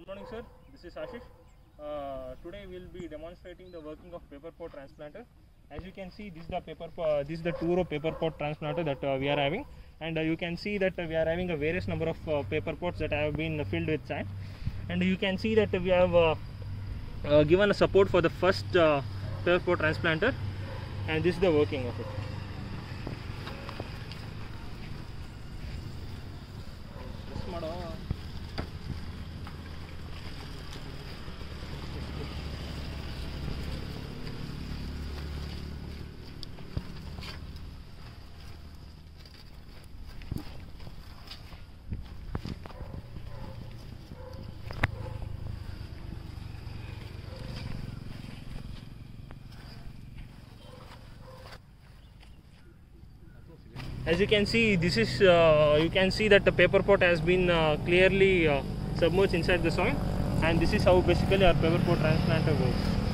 Morning sir, this is Ashish. Today we will be demonstrating the working of paper pot transplanter. As you can see, this is the 2-row paper pot transplanter that we are having, and you can see that we are having a various number of paper pots that have been filled with sand, and you can see that we have given a support for the first paper pot transplanter, and this is the working of it. As you can see, this is you can see that the paper pot has been clearly submerged inside the soil, and this is how basically our paper pot transplanter works.